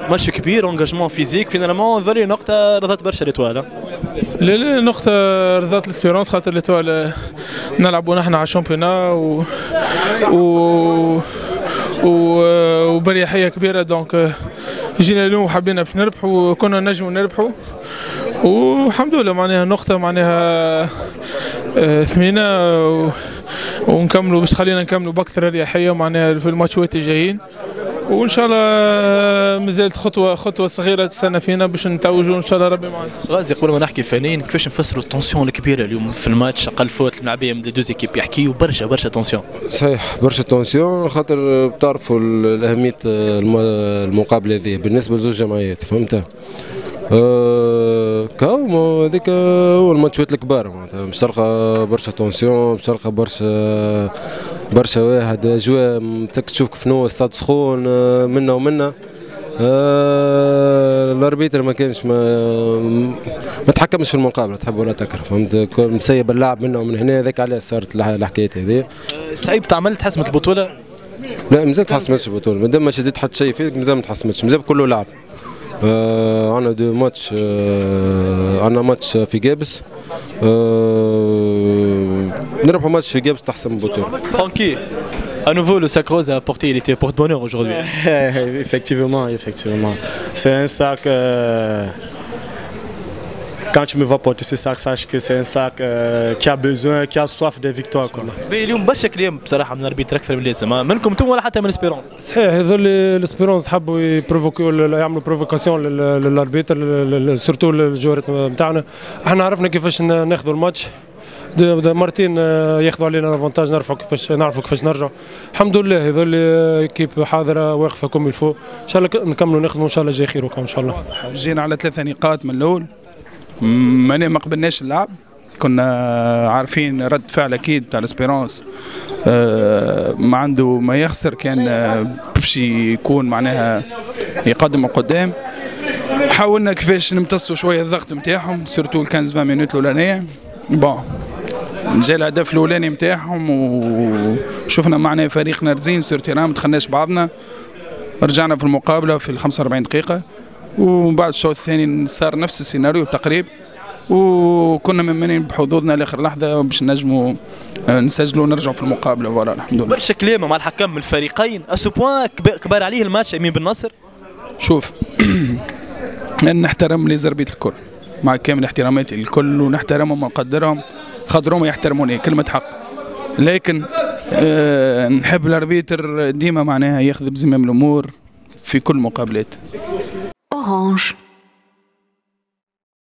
ماتش كبير، انجاجمون فيزيك، فينالمون ظل نقطة رضت برشا ليتوال. لا نقطة رضات الاسبيرونس خاطر ليتوال نلعبوا نحن على الشامبيونا وبريحية كبيرة، دونك جينا اليوم وحبينا باش نربحوا وكنا نجموا نربحوا، والحمد لله معناها نقطة معناها ثمينة ونكملوا باش تخلينا نكملوا بأكثر اريحية معناها في الماتشات الجايين، وان شاء الله مازالت خطوه صغيره تستنى فينا باش نتوجوا ان شاء الله ربي معنا. غازي قبل ما نحكي فنيا كيفاش نفسروا التونسيون الكبيره اليوم في الماتش، اقل فوت الملاعبيه من دوز ايكيب يحكيوا برشا تونسيون. صحيح برشا تونسيون خاطر بتعرفوا اهميه المقابله هذه بالنسبه لزوج جمعيات فهمت. كاو هذيك هو الماتشات الكبار معناتها باش تلقى برشا تونسيون، باش تلقى برشا واحد اجواء تشوف كيف استاد سخون منا ومنا. الاربيتر ما كانش ما تحكمش في المقابله تحب ولا تكره فهمت، مسيب اللاعب منا ومن هنا، هذاك علاش صارت الحكايات هذه. صعيب تعمل تحسمت البطوله؟ لا مازال تحسمتش البطوله، مادام ما شديت حتى شيء فيك مازال ما تحسمتش، مازال كله لعب. عندنا دو ماتش، عندنا ماتش في جابس، نربحوا ماتش في جابس تحسم البطوله. Francky, à nouveau le sac rose a apporté, il était porte-bonheur aujourd'hui. Effectivement. C'est un sac. Quand tu me vois porter ce sac, sache que c'est un sac qui a besoin, qui a soif de victoire. اليوم برشا كلام بصراحه من الاربيتر اكثر من اللازم، منكم انتم ولا حتى من اسبيرونس؟ صحيح، يظل الاسبيرونس حبوا يعملوا بروفوكاسيون للاربيتر سورتو الجوهرات نتاعنا. احنا عرفنا كيفاش ناخذوا الماتش، مرتين ياخذوا علينا الافونتاج، نعرفوا كيفاش نرجعوا. الحمد لله يظل كيب حاضره واقفه كوم الفو، ان شاء الله نكملوا نخدموا ان شاء الله جاي خير وكم ان شاء الله. جينا على 3 نقاط من الاول، ما قبلناش اللعب، كنا عارفين رد فعل اكيد بتاع الاسبيرونس، ما عنده ما يخسر، كان باش يكون معناها يقدم قدام. حاولنا كيفاش نمتصوا شويه الضغط نتاعهم سورتو 15 مينوت الاولانيه. بون جا الهدف الاولاني نتاعهم وشفنا معناها فريقنا رزين سور تيران، ما دخلناش بعضنا، رجعنا في المقابله في ال 45 دقيقه، ومن بعد الشوط الثاني صار نفس السيناريو تقريبا، وكنا ممنين بحظوظنا لاخر لحظه باش نجموا نسجلوا ونرجعوا في المقابله. فوالا الحمد لله. برشا كلام مع الحكم من الفريقين، اسو بوان كبار عليه الماتش امين بن ناصر. شوف نحترم لي زربيت الكل مع كامل احتراماتي الكل، ونحترمهم ونقدرهم خاطرهم يحترموني كلمه حق، لكن نحب الاربيتر ديما معناها ياخذ بزمام الامور في كل مقابلات. Orange.